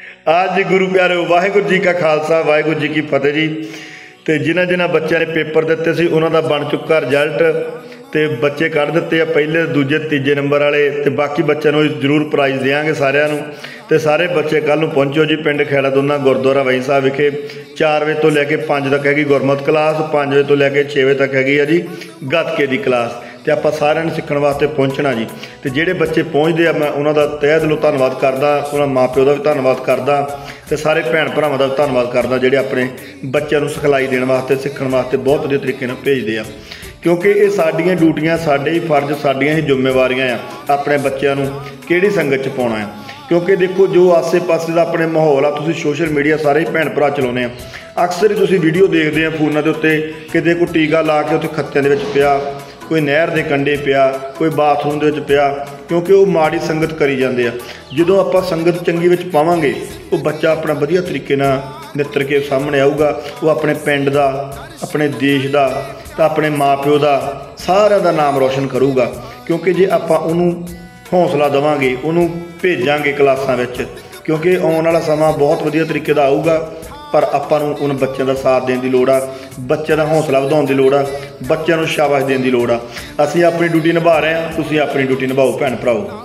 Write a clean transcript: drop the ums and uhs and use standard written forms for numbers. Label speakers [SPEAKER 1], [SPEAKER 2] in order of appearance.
[SPEAKER 1] आज गुरु प्यारे वाहिगुरू जी का खालसा वाहिगुरू जी की फतेह जी। तो जिन्होंने जिन्होंने बच्चों ने पेपर दिते सी उन्हों का बन चुका रिजल्ट। तो बच्चे कढ़ दिते आ पहले दूजे तीजे नंबर वाले। तो बाकी बच्चों को जरूर प्राइज़ देंगे सारिਆਂ ਨੂੰ। तो सारे बच्चे कल ਨੂੰ पहुँचो जी पिंड खैड़ा दोना गुरुद्वारा वही साहब विखे 4 वजे तो लैके 5 तक हैगी गुरमत क्लास, 5 वजे तो लैके 6 वजे तक हैगी है जी गतके की क्लास। तो आप सारे सीखण वास्ते पहुँचना जी। तो जोड़े बच्चे पहुँचते हैं मैं उन्होंने तह दिलों धन्नवाद करदा, उन्होंने माँ प्यो का भी धन्नवाद करदा, तो सारे भैन भरावां का भी धन्नवाद करदा जोड़े अपने बच्चों को सिखलाई देने वास्ते सीखण वास्ते बहुत वधिया तरीके नाल भेजदे आ। क्योंकि ये साडियां ड्यूटियां, साडे ही फर्ज, साडियां ही जिम्मेवारियां आ अपने बच्चों को किहड़ी संगत च पाउणा है। क्योंकि देखो जो आसे पासे का अपने माहौल आ, तुसीं सोशल मीडिया सारे ही भैन भरा चलाउने आ, अक्सर ही तुसीं वीडियो देखते हैं फोनां दे उत्ते किते कोई टीका ला के उत्ते खत्तिਆਂ ਦੇ ਵਿੱਚ पिया, कोई नहर के कंढे पिया, कोई बाथरूम के पिया, क्योंकि वो माड़ी संगत करी जाते हैं। जो आप संगत चंगी विच पावांगे वो बच्चा अपना वधिया तरीके नाल नितर के सामने आऊगा। वो अपने पिंड का, अपने देश का, तो अपने माँ प्यो का सारिਆਂ का नाम रोशन करूगा। क्योंकि जे आपां उहनूं हौसला देवांगे, उहनूं भेजांगे क्लासां विच, क्योंकि आउण वाला समा बहुत वधिया तरीके का आऊगा। पर आपां नूं उन बच्चों का साथ देने की लोड़ आ, बच्चों का हौसला वधाउण की लोड़ आ, बच्चों को शाबाश देने की लोड़ आ। असीं अपनी ड्यूटी निभा रहे हैं, तुसीं अपनी ड्यूटी निभाओ भैन भराओ।